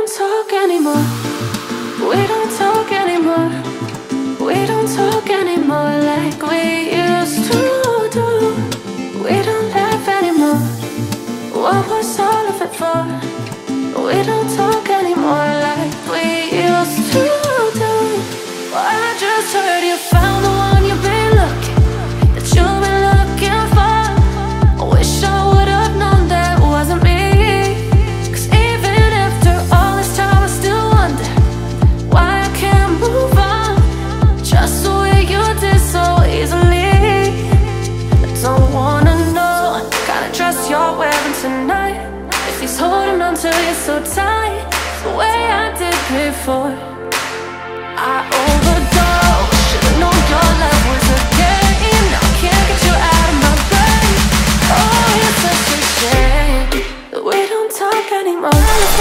don't talk anymore. We don't talk anymore. We don't talk anymore like we used to do. We don't laugh anymore. What was all of it for? We don't talk anymore like we used to do. Well, I just heard you found the one you've been looking, that you've been looking for. I wish I would have known that wasn't me. 'Cause even after all this time I still wonder why I can't move on just the way you did so easily. I don't wanna know the kind of dress you're wearing tonight, if he's holding on to you so tight the way I did before. I overdosed, should've known your love was a game. Now I can't get you out of my brain. Oh, it's such a shame that we don't talk anymore.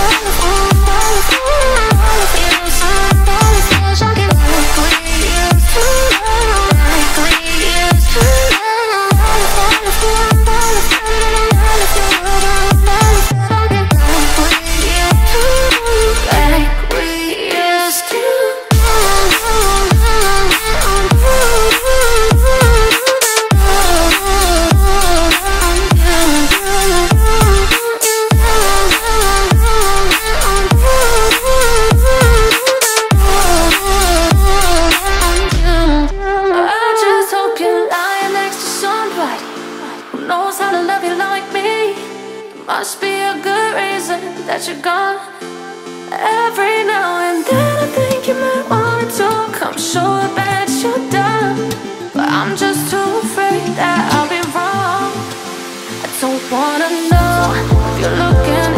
Knows how to love you like me. Must be a good reason that you're gone. Every now and then I think you might wanna talk. I'm sure that you're done, but I'm just too afraid that I'll be wrong. I don't wanna know if you're looking